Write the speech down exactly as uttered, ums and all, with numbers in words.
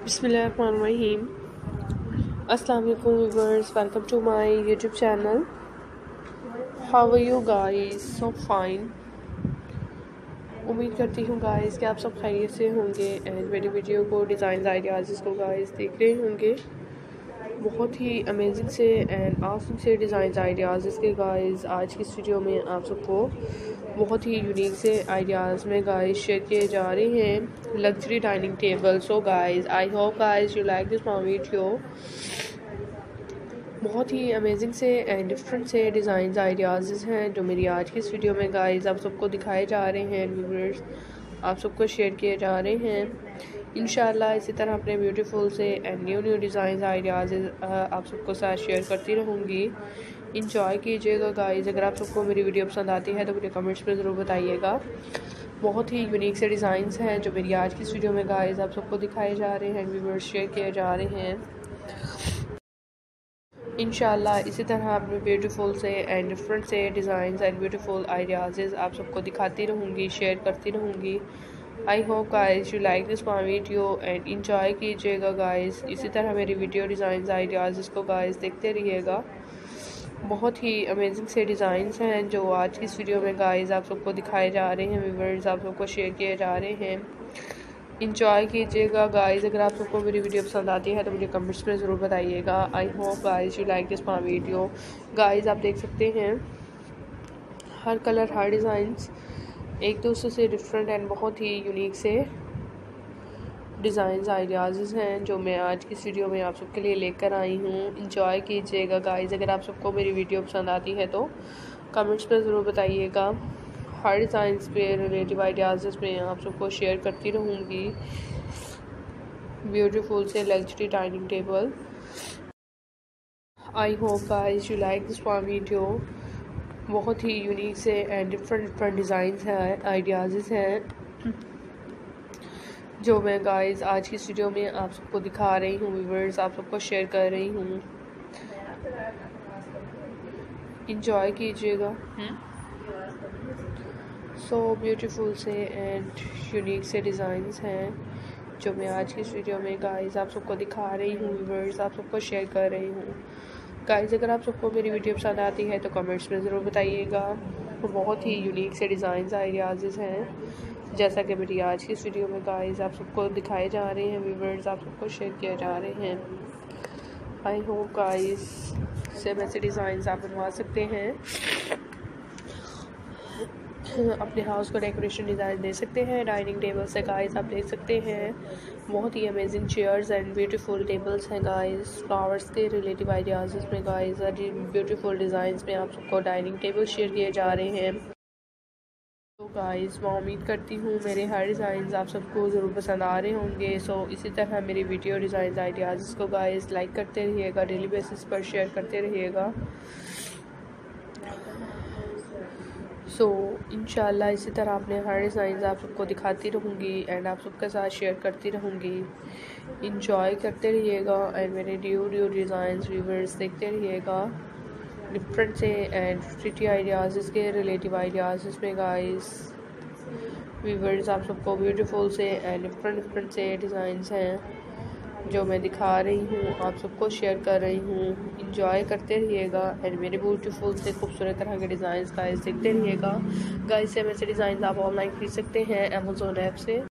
बिस्मिल्लाहिर्रहमानिर्रहीम। अस्सलाम वालेकुम viewers, welcome to my YouTube channel. How are you guys? So fine. उम्मीद करती हूँ गाइस कि आप सब खैरियत से होंगे एंड मेरी वीडियो को डिज़ाइन आइडियाज़ को गाइस देख रहे होंगे। बहुत ही अमेजिंग से एंड आसम से डिज़ाइन आइडियाज़ के गाइस आज की इस वीडियो में आप सबको बहुत ही यूनिक से आइडियाज़ में गाइस शेयर किए जा रहे हैं। Luxury dining table. So guys I hope guys you like this my video. बहुत ही अमेजिंग से एंड डिफरेंट से डिज़ाइन आइडियाज़ हैं जो मेरी आज की इस वीडियो में गाइस आप सबको दिखाए जा रहे हैं, व्यूअर्स आप सबको शेयर किए जा रहे हैं। इंशाल्लाह इसी तरह अपने ब्यूटीफुल से and new new design ideas आप सबको साथ शेयर करती रहूँगी। इंजॉय कीजिएगा गाइस। अगर आप सबको मेरी वीडियो पसंद आती है तो मुझे कमेंट्स में ज़रूर बताइएगा। बहुत ही यूनिक से डिज़ाइंस हैं जो मेरी आज की इस वीडियो में गाइस आप सबको दिखाए जा रहे हैं, व्यूअर्स शेयर किए जा रहे हैं। इंशाल्लाह इसी तरह अपने ब्यूटीफुल से एंड डिफरेंट से डिज़ाइंस एंड ब्यूटीफुल आइडियाज़ आप सबको दिखाती रहूँगी, शेयर करती रहूँगी। I hope guys you like this my video and enjoy कीजिएगा गाइस। इसी तरह मेरी वीडियो डिज़ाइंस आइडियाज़ इसको गाइस देखते रहिएगा। बहुत ही अमेजिंग से डिज़ाइंस हैं जो आज की इस वीडियो में गाइस आप सबको दिखाए जा रहे हैं, व्यूअर्स आप सबको शेयर किए जा रहे हैं। इंजॉय कीजिएगा गाइस। अगर आप सबको मेरी वीडियो पसंद आती है तो मुझे कमेंट्स में ज़रूर बताइएगा। I hope guys you like this my video. Guys आप देख सकते हैं हर कलर हर डिज़ाइंस एक दूसरे से डिफरेंट एंड बहुत ही यूनिक से डिज़ाइन आइडियाज़ हैं जो मैं आज की इस वीडियो में आप सबके लिए लेकर आई हूँ। इंजॉय कीजिएगा गाइस। अगर आप सबको मेरी वीडियो पसंद आती है तो कमेंट्स में ज़रूर बताइएगा। हर डिज़ाइंस पे रिलेटिव आइडियाज़ में आप सबको शेयर करती रहूँगी। ब्यूटीफुल से luxury dining table. I hope guys you like this one video. बहुत ही यूनिक से एंड डिफरेंट डिफरेंट डिज़ाइंस हैं, आइडियाज़ हैं जो मैं गाइस आज की इस वीडियो में आप सबको दिखा रही हूँ, व्यूअर्स आप सबको शेयर कर रही हूँ। इंजॉय कीजिएगा। सो ब्यूटीफुल से एंड यूनिक से डिज़ाइंस हैं जो मैं आज की इस वीडियो में गाइस आप सबको दिखा रही हूँ, व्यूअर्स आप सबको शेयर कर रही हूँ। गाइस अगर आप सबको मेरी वीडियो पसंद आती है तो कमेंट्स में ज़रूर बताइएगा। बहुत ही यूनिक से डिज़ाइंस आइडियाज़ हैं जैसा कि मेरी आज की इस वीडियो में गाइस आप सबको दिखाए जा रहे हैं, व्यूअर्स आप सबको शेयर किए जा रहे हैं। आई होप गाइस सेम ऐसे डिज़ाइंस आप बनवा सकते हैं, अपने हाउस को डेकोरेशन डिज़ाइन दे सकते हैं। डाइनिंग टेबल से गाइस आप देख सकते हैं बहुत ही amazing chairs and beautiful tables हैं गाइस। फ्लावर्स के रिलेटिव आइडियाज़ में गाइस ब्यूटीफुल डिज़ाइंस में आप सबको डाइनिंग टेबल शेयर किए जा रहे हैं। तो गाइस मैं उम्मीद करती हूँ मेरे हर डिज़ाइन आप सबको ज़रूर पसंद आ रहे होंगे। सो इसी तरह मेरी वीडियो डिज़ाइन आइडियाज़ को गाइस लाइक करते रहिएगा, डेली बेसिस पर शेयर करते रहिएगा। सो so, इंशाल्लाह इसी तरह अपने हर डिज़ाइन आप सबको दिखाती रहूँगी एंड आप सबके साथ शेयर करती रहूँगी। इंजॉय करते रहिएगा एंड मेरे न्यू न्यू डिज़ाइन व्यूअर्स देखते रहिएगा। डिफरेंट से एंड प्रिटी आइडियाज़ इसके रिलेटिव आइडियाज़ इसमें गाइस व्यूअर्स आप सबको ब्यूटीफुल से एंड डिफरेंट डिफरेंट से डिज़ाइंस हैं जो मैं दिखा रही हूँ, आप सबको शेयर कर रही हूँ। इंजॉय करते रहिएगा एंड मेरे ब्यूटीफुल से खूबसूरत तरह के डिज़ाइंस गाइस देखते रहिएगा। गाइस से ऐसे डिज़ाइन आप ऑनलाइन खरीद सकते हैं अमेज़ॉन ऐप से।